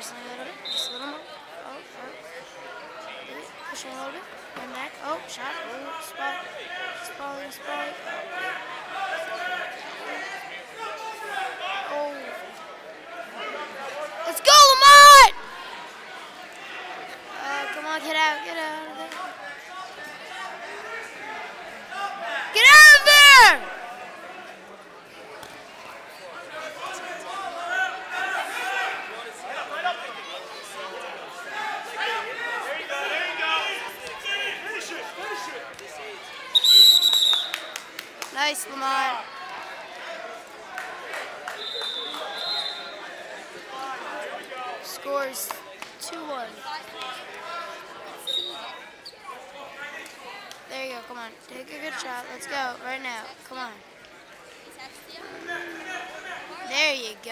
Just a little bit. Just a little more. Oh, pushing a little bit. And back. Oh, shot. Oh, spot. Spot. Oh. Let's go, Lamont! Come on, get out of there. Get out of there! Nice, Lamont. Scores 2-1. There you go, come on. Take a good shot. Let's go, right now. Come on. There you go.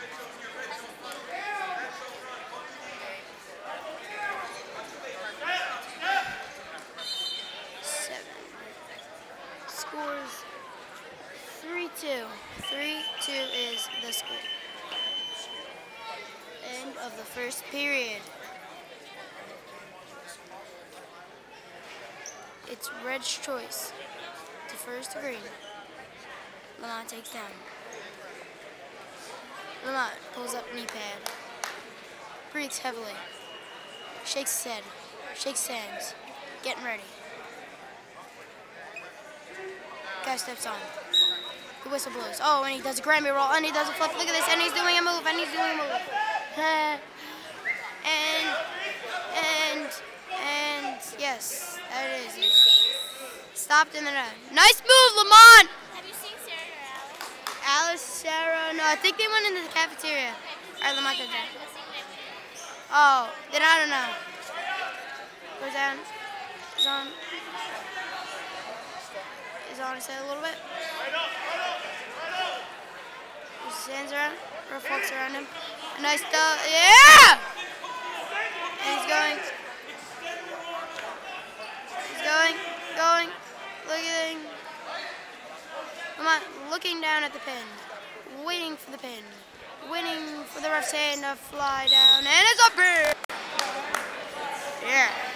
Scores 3-2. 3-2 is the score. End of the first period. It's Red's choice. Defers to green. Lamont takes down. Lamont pulls up knee pad. Breathes heavily. Shakes his head. Shakes his hands. Getting ready. Guy steps on. The whistle blows. Oh, and he does a Grammy roll, and he does a flip. Look at this, and he's doing a move, and yes, that it is. Stopped in the net. Nice move, Lamont! Have you seen Sarah or Alice? Alice, Sarah, no, I think they went into the cafeteria. All right, Lamont goes down. Oh, then I don't know. Goes down. Is on his head a little bit. Puts his hands around, reflects around him. A nice stuff. Yeah! And he's going. Come on, looking down at the pin. Waiting for the pin. Waiting for the ref's hand to fly down. And it's up here! Yeah.